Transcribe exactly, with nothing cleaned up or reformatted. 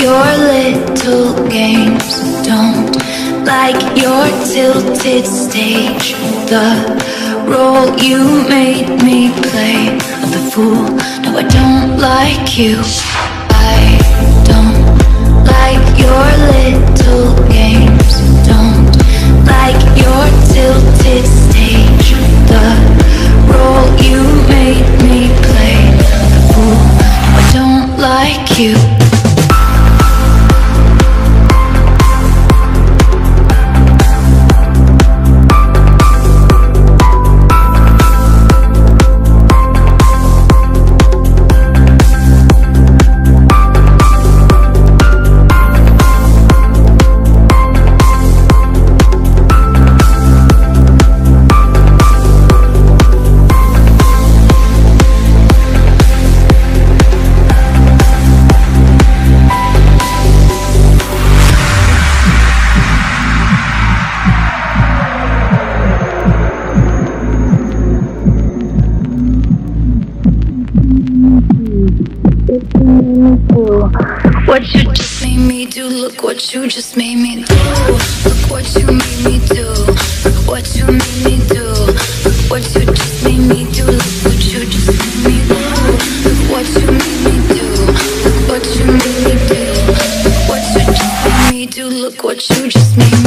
your little games, don't like your tilted stage. The role you made me play of the fool, no, I don't like you. I don't like your little games, don't like your tilted stage. The role you made me play of the fool, no, I don't like you. What you just made me do, look what you just made me do. Look what you made me do. Look what you made me do. Look what you just made me do. Look what you just made me do. Look what you made me do. Look what you made me do. Look what you just made me do. Look what you just made me do.